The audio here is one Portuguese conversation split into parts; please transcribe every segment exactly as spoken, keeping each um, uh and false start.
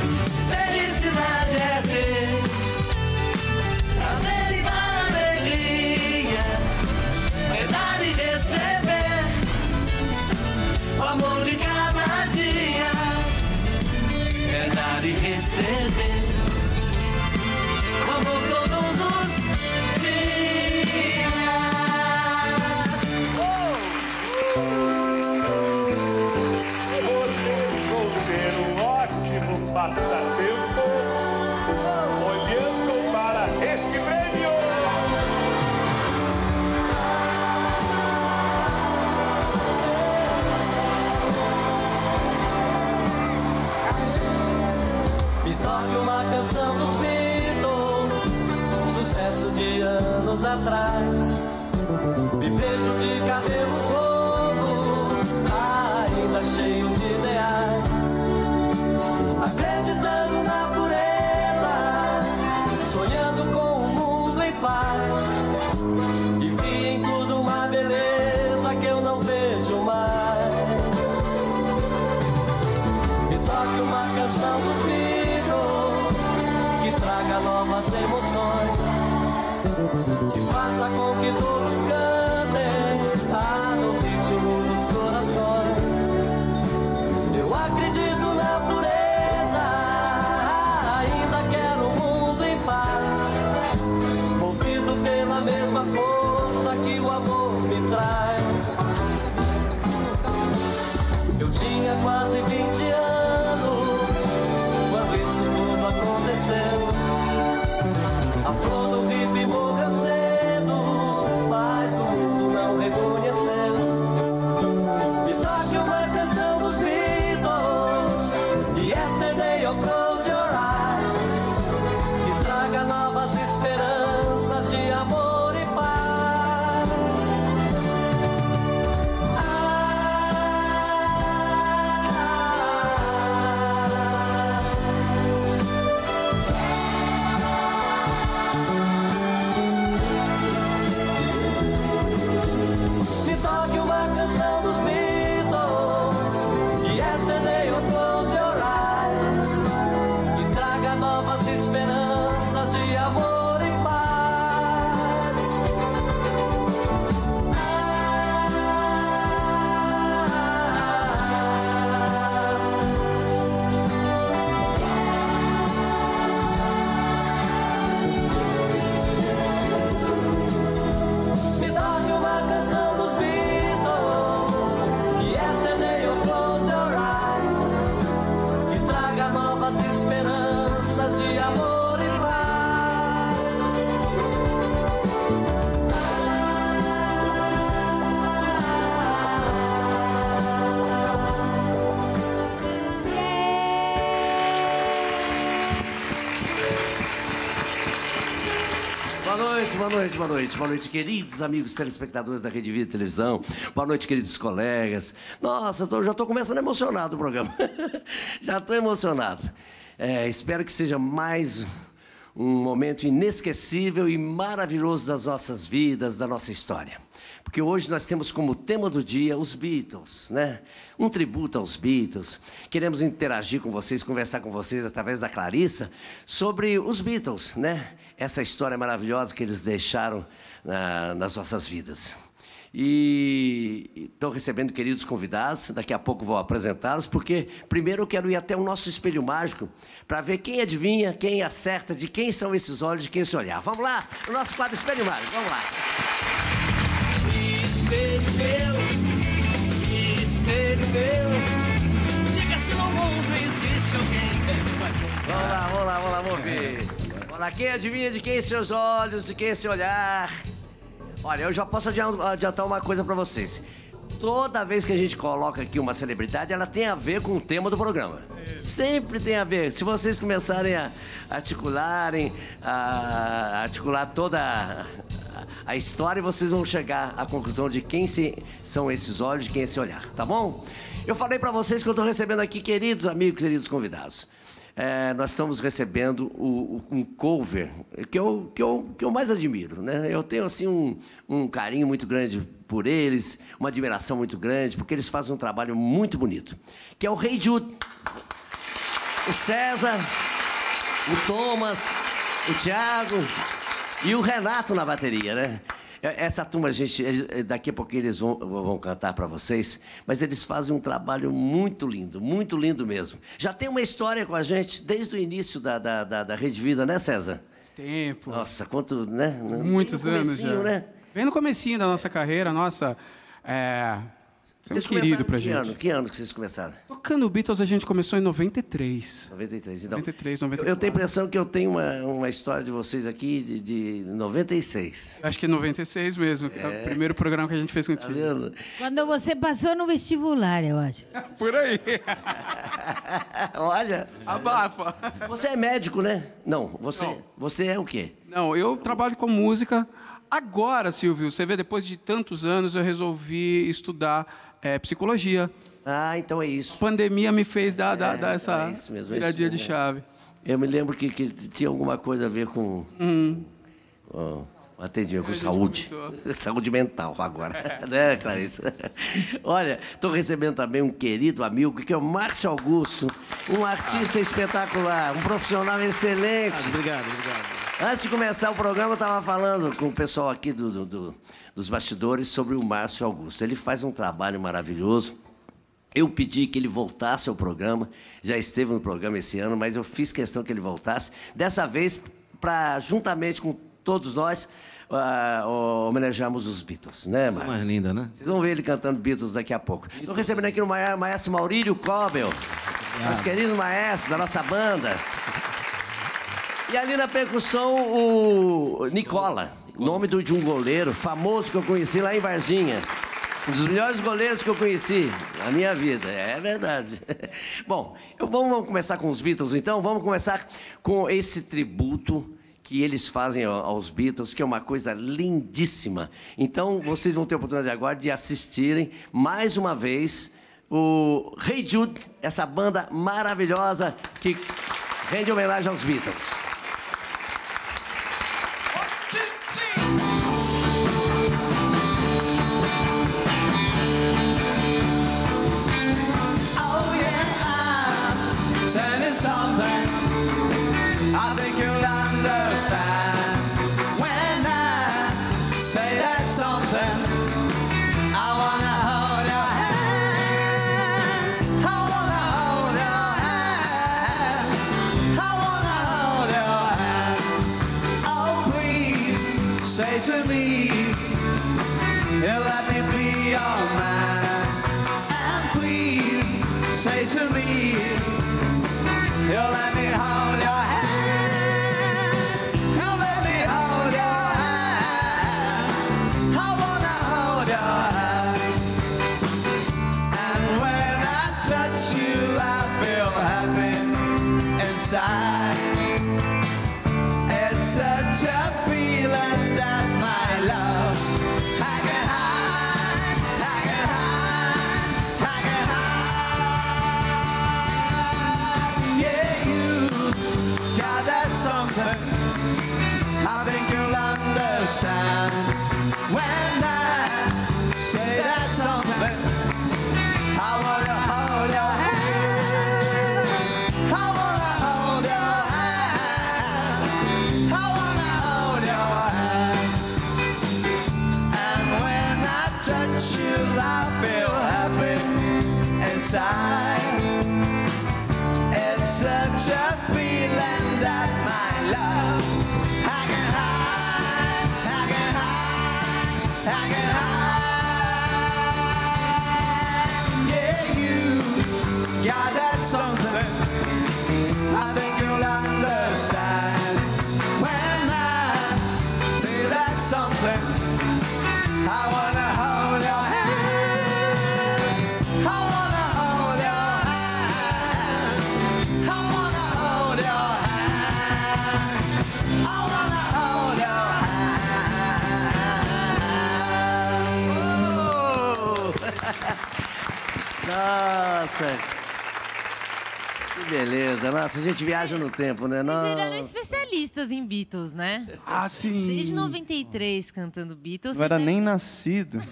Felicidade é ter prazer e dar alegria, é dar e receber o amor de cada dia, é dar e receber o amor todos os dias. Hoje vou ter um ótimo passatempo olhando para este prêmio. Me toque uma canção dos Beatles, sucesso de anos atrás. Me vejo de cabelo fogo, ainda cheio de ideais, acreditando na pureza, sonhando com um mundo em paz. E vi em tudo uma beleza que eu não vejo mais. Me toque uma canção dos Beatles, que traga novas emoções, que faça com que todos cantem ah, no ritmo dos corações. Eu acredito na pureza, ainda quero um mundo em paz, movido pela mesma força que o amor me traz. Eu tinha quase vinte anos quando isso tudo aconteceu. A flor do hippie morreu cedo, mas o mundo não reconheceu. Me toque uma canção dos Beatles, Yesterday or Close Your Eyes, que traga novas esperanças de amor e paz. Me toque uma canção dos Beatles, Yesterday or Close Your Eyes, que traga novas esperanças de amor e paz. Me toque uma canção dos Beatles, Yesterday or Close Your Eyes, que traga novas esperanças de amor e paz. Boa noite, boa noite, boa noite. Boa noite, queridos amigos telespectadores da Rede Vida Televisão. Boa noite, queridos colegas. Nossa, eu tô, já estou começando emocionado o programa. Já estou emocionado. É, espero que seja mais um momento inesquecível e maravilhoso das nossas vidas, da nossa história. Porque hoje nós temos como tema do dia os Beatles, né? Um tributo aos Beatles. Queremos interagir com vocês, conversar com vocês através da Clarissa sobre os Beatles, né? Essa história maravilhosa que eles deixaram na, nas nossas vidas. E estou recebendo queridos convidados, daqui a pouco vou apresentá-los, porque primeiro eu quero ir até o nosso espelho mágico para ver quem adivinha, quem acerta, de quem são esses olhos, de quem se olhar. Vamos lá, o nosso quadro Espelho Mágico, vamos lá. Espelho meu, espelho meu, diga se no mundo existe alguém. Vamos lá, vamos lá, vamos lá, vamos ver. Vamos lá, quem adivinha de quem seus olhos, de quem esse olhar? Olha, eu já posso adiantar uma coisa pra vocês. Toda vez que a gente coloca aqui uma celebridade, ela tem a ver com o tema do programa. Sempre tem a ver. Se vocês começarem a articularem, a articular toda a, a história, vocês vão chegar à conclusão de quem se, são esses olhos, de quem é esse olhar, tá bom? Eu falei pra vocês que eu tô recebendo aqui queridos amigos, queridos convidados. É, nós estamos recebendo o, o, um cover que eu, que, eu, que eu mais admiro, né? Eu tenho assim um, um carinho muito grande por eles, uma admiração muito grande, porque eles fazem um trabalho muito bonito, que é o Hey Jude. o César, o Thomas, o Thiago e o Renato na bateria, né? Essa turma, gente, eles, daqui a pouco eles vão, vão cantar para vocês, mas eles fazem um trabalho muito lindo, muito lindo mesmo. Já tem uma história com a gente desde o início da, da, da, da Rede Vida, né, César? Tempo. Nossa, quanto, né? Muitos anos já. Né? Bem no comecinho da nossa carreira, nossa... É... Vocês um querido pra que gente. Ano? Que ano que vocês começaram? Tocando Beatles, a gente começou em noventa e três. noventa e três. Então, noventa e três, noventa e quatro. Eu, eu tenho a impressão que eu tenho uma, uma história de vocês aqui de, de noventa e seis. Acho que é noventa e seis mesmo, que é o primeiro programa que a gente fez Tá contigo. vendo? Quando você passou no vestibular, eu acho. Por aí. Olha, Abafa. você é médico, né? Não, você, Não. você é o quê? Não, eu trabalho com música. Agora, Silvio, você vê, depois de tantos anos, eu resolvi estudar é, psicologia. Ah, então é A isso. pandemia me fez dar, dar, É, dar essa é isso mesmo, é viradinha isso de mesmo. chave. Eu me lembro que, que tinha alguma coisa a ver com... Hum. com atendimento, com saúde. Saúde mental agora, né, Clarissa? Olha, estou recebendo também um querido amigo, que é o Márcio Augusto, um artista Ah. espetacular, um profissional excelente. Obrigado, obrigado. Antes de começar o programa, eu estava falando com o pessoal aqui do, do- do- dos bastidores sobre o Márcio Augusto. Ele faz um trabalho maravilhoso. Eu pedi que ele voltasse ao programa, já esteve no programa esse ano, mas eu fiz questão que ele voltasse. Dessa vez, para, juntamente com todos nós, ah, homenagearmos os Beatles, né, Coisa Márcio? mais linda, né? Vocês vão ver ele cantando Beatles daqui a pouco. Estou recebendo aqui o maia- maestro Maurílio Cobel, nosso querido maestro da nossa banda. E ali na percussão, o Nicola, nome do- de um goleiro famoso que eu conheci lá em Varginha. Um dos melhores goleiros que eu conheci na minha vida, é verdade. Bom, eu, vamos, vamos começar com os Beatles, então? Vamos começar com esse tributo que eles fazem ao- aos Beatles, que é uma coisa lindíssima. Então, vocês vão ter a oportunidade agora de assistirem mais uma vez o Hey Jude, essa banda maravilhosa que rende homenagem aos Beatles. Oh yeah, I'm saying something I think you'll understand when I say that something. I wanna hold your hand. I wanna hold your hand. I wanna hold your hand. Oh please say to me, you let me be your man. Please say to me, you'll let me hold your hand. You'll let me hold your hand. I wanna hold your hand. And when I touch you, I feel happy inside. It's such a feeling that my love I can hide, I can hide, I can hide. Yeah, you got that something I think you'll understand when I say that something. I wanna hold your hand. I wanna hold your hand. I wanna hold your hand. And when I touch you, I feel happy inside. It's such a feeling that my love I can hide, I can hide, I can hide. Yeah, you got that something I think you'll understand when I feel that something. I wanna hold your hand. I wanna hold your hand. I wanna hold your hand. I wanna hold your hand. Oh! Nossa! Que beleza! Nossa, a gente viaja no tempo, né? Vocês viraram Nossa. especialistas em Beatles, né? Ah, sim. Desde noventa e três cantando Beatles. Não era você nem nascido.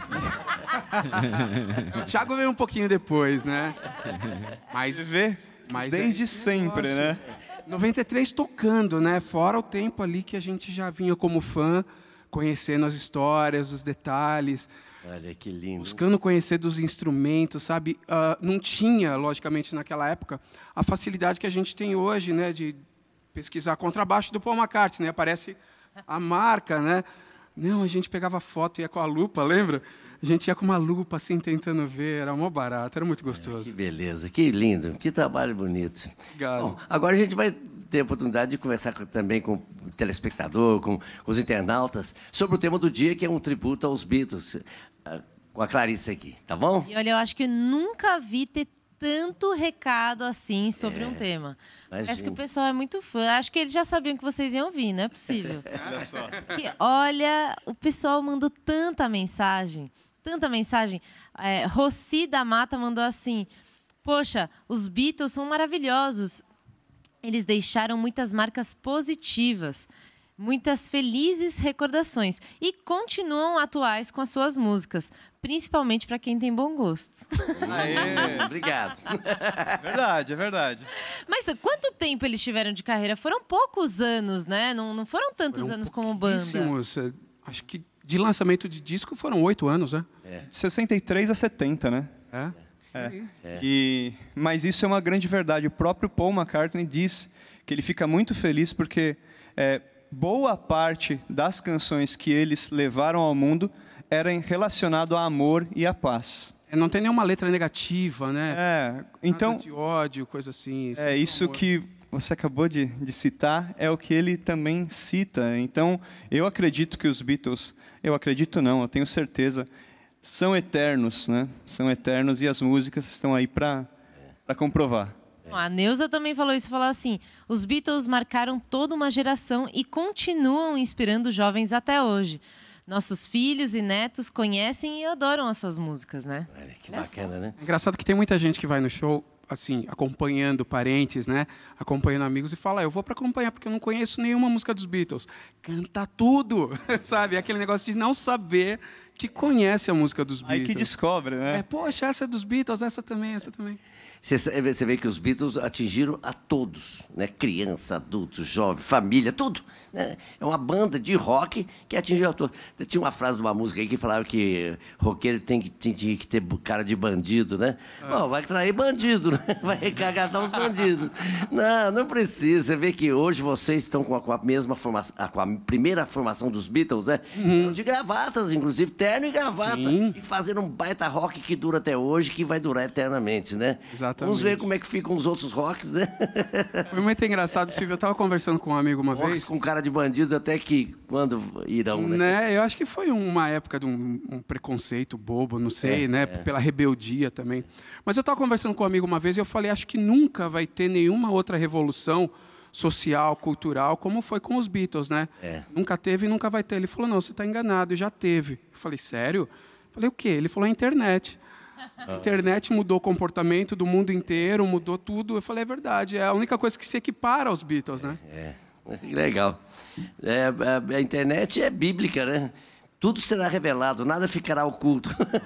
O Thiago veio um pouquinho depois, né? Mas Você vê? Mas Desde é esse sempre, negócio. né? noventa e três tocando, né? Fora o tempo ali que a gente já vinha como fã, conhecendo as histórias, os detalhes, Olha que lindo. buscando conhecer dos instrumentos, sabe? Ah, não tinha, logicamente, naquela época, a facilidade que a gente tem hoje, né? De pesquisar contrabaixo do Paul McCartney, né? Aparece a marca, né? Não, a gente pegava foto e ia com a lupa, lembra? A gente ia com uma lupa assim, tentando ver, era mó barato, era muito gostoso. Que beleza, que lindo, que trabalho bonito. Obrigado. Bom, agora a gente vai ter a oportunidade de conversar com- também com o telespectador, com, com os internautas, sobre o tema do dia, que é um tributo aos Beatles, ah, com a Clarice aqui, tá bom? E olha, eu acho que eu nunca vi ter tanto recado assim sobre um tema. Parece imagino. que o pessoal é muito fã. Acho que eles já sabiam que vocês iam vir, não é possível. Olha só. Que, olha, o pessoal mandou tanta mensagem, tanta mensagem. É, Rossi da Mata mandou assim: poxa, os Beatles são maravilhosos. Eles deixaram muitas marcas positivas, muitas felizes recordações e continuam atuais com as suas músicas, principalmente para quem tem bom gosto. Aê. Obrigado. Verdade, é verdade. Mas quanto tempo eles tiveram de carreira? Foram poucos anos, né? Não, não foram tantos Foram anos como banda. pouquíssimos, é, acho que de lançamento de disco foram oito anos, né? De sessenta e três a setenta, né? É. É. E, mas isso é uma grande verdade. O próprio Paul McCartney diz que ele fica muito feliz porque é, boa parte das canções que eles levaram ao mundo era relacionado a amor e a paz. É, não tem nenhuma letra negativa, né? É, então, Nada de ódio, coisa assim. é sempre isso amor. que você acabou de, de citar, é o que ele também cita. Então, eu acredito que os Beatles, eu acredito não, eu tenho certeza, são eternos, né? São eternos e as músicas estão aí para para comprovar. A Neuza também falou isso, falou assim: os Beatles marcaram toda uma geração e continuam inspirando jovens até hoje. Nossos filhos e netos conhecem e adoram as suas músicas, né? Olha que bacana, né? É engraçado que tem muita gente que vai no show, assim, acompanhando parentes, né? Acompanhando amigos e fala, eu vou para acompanhar porque eu não conheço nenhuma música dos Beatles. Canta tudo, sabe? Aquele negócio de não saber que conhece a música dos Beatles. Aí que descobre, né? É, poxa, essa é dos Beatles, essa também, essa também. Você sabe- você vê que os Beatles atingiram a todos, né? Criança, adulto, jovem, família, tudo. Né? É uma banda de rock que atingiu a todos. Tinha uma frase de uma música aí que falava que roqueiro tem que, tem que ter cara de bandido, né? Bom, vai trair bandido, né? Vai recagar os bandidos. Não, não precisa. Você vê que hoje vocês estão com a, com a mesma formação, a- com a primeira formação dos Beatles, né? De gravatas, inclusive, terno e gravata. Sim. E fazendo um baita rock que dura até hoje, que vai durar eternamente, né? Exatamente. Vamos ver como é que ficam os outros rocks, né? Foi muito engraçado, Silvio. Eu estava conversando com um amigo uma Rocks vez. com cara de bandido até que quando irão, né? Né? Eu acho que foi uma época de um, um preconceito bobo, não sei, É, né? é. Pela rebeldia também. Mas eu estava conversando com um amigo uma vez e eu falei, acho que nunca vai ter nenhuma outra revolução social, cultural, como foi com os Beatles, né? É. Nunca teve e nunca vai ter. Ele falou, não, você está enganado, já teve. Eu falei, sério? Eu falei, o quê? Ele falou, a internet. A internet mudou o comportamento do mundo inteiro, mudou tudo. Eu falei, é verdade, é a única coisa que se equipara aos Beatles, né? É, que legal. É, a, a internet é bíblica, né? Tudo será revelado, nada ficará oculto.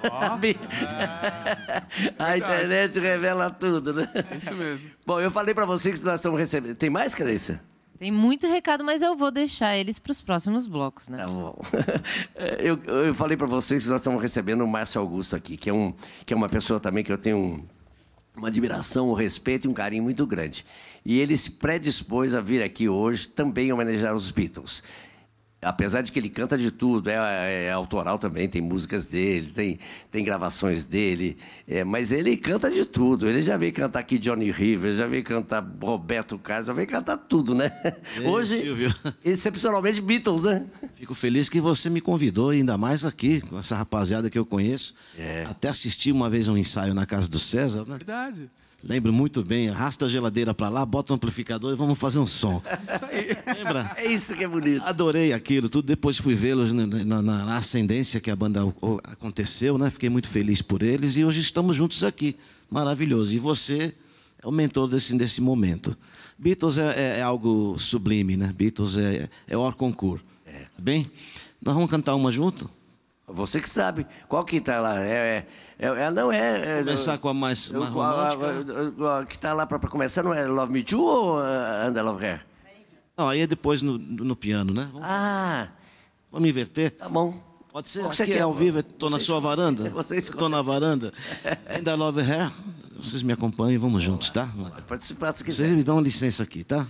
A internet revela tudo, né? É isso mesmo. Bom, eu falei para vocês que nós estamos recebendo. Tem mais, Clarissa? Tem muito recado, mas eu vou deixar eles para os próximos blocos, né? Tá bom. Eu, eu falei para vocês que nós estamos recebendo o Márcio Augusto aqui, que é, um, que é uma pessoa também que eu tenho um, uma admiração, um respeito e um carinho muito grande. E ele se predispôs a vir aqui hoje também homenagear os Beatles. Apesar de que ele canta de tudo, é, é autoral também, tem músicas dele, tem, tem gravações dele, é, mas ele canta de tudo. Ele já veio cantar aqui Johnny Rivers, já veio cantar Roberto Carlos, já veio cantar tudo, né? É, Hoje, Silvio. excepcionalmente Beatles, né? Fico feliz que você me convidou, ainda mais aqui, com essa rapaziada que eu conheço. É. Até assisti uma vez um ensaio na casa do César, né? Verdade. Lembro muito bem, arrasta a geladeira para lá, bota um amplificador e vamos fazer um som. Isso aí. Lembra? É isso que é bonito. Adorei aquilo, tudo. Depois fui vê-los na, na- na ascendência que a banda o- o- aconteceu, né? Fiquei muito feliz por eles e hoje estamos juntos aqui. Maravilhoso. E você é o mentor desse, desse momento. Beatles é, é- é algo sublime, né? Beatles é, é hors concours. Tá bem? Nós vamos cantar uma junto? Você que sabe. Qual que tá lá? É, é, é não é... é Começar com a mais, mais a- a- romântica. a- a- que tá lá para começar não é Love Me Too ou uh, Under Love Her? Não, aí é depois no, no piano, né? Vamos, Ah, vamos inverter? tá bom. Pode ser? Qual que você Aqui quer? é ao vivo, estou na Você sua escolhe. varanda. Você escolhe. Estou na varanda. Ainda Love Hair. Vocês me acompanham e vamos juntos, tá? Pode participar se quiser. Vocês me dão licença aqui, tá?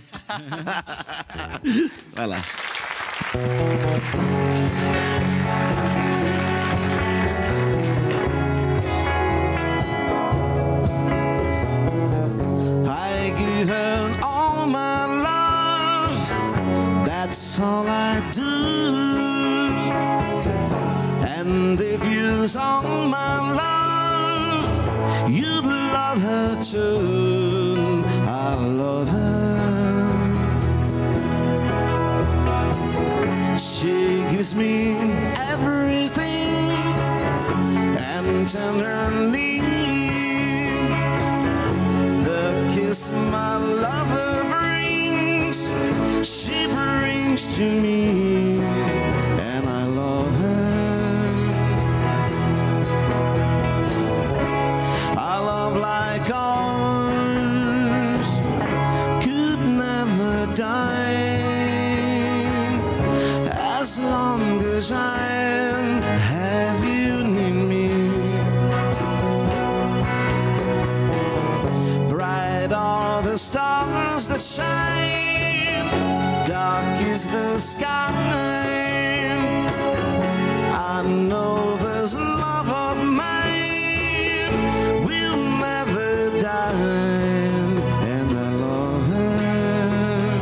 Vai lá. I give her all my love. That's all I do. And if you saw my love, you'd love her too. I love her. She gives me everything, and tenderly the kiss my lover brings, she brings to me, and I love her. A love like ours could never die, as long as I have you near me. Bright are the stars that shine, dark is the sky. I know this love of mine will never die, and I love her.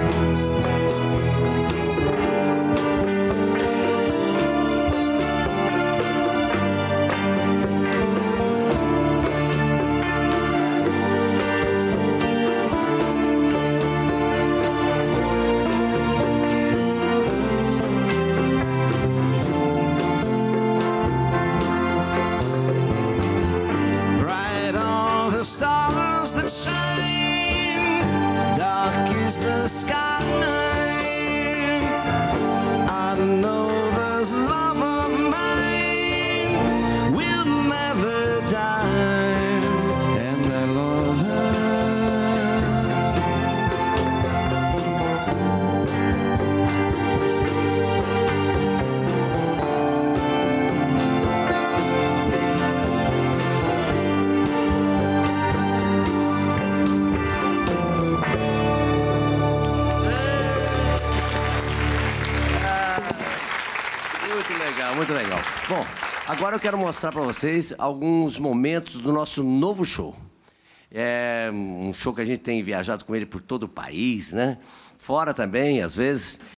Bright are the stars that shine, dark is the sky. I know this love of mine will never die, and I love her. Muito legal, muito legal. Bom, agora eu quero mostrar para vocês alguns momentos do nosso novo show. É um show que a gente tem viajado com ele por todo o país, né? Fora também, às vezes.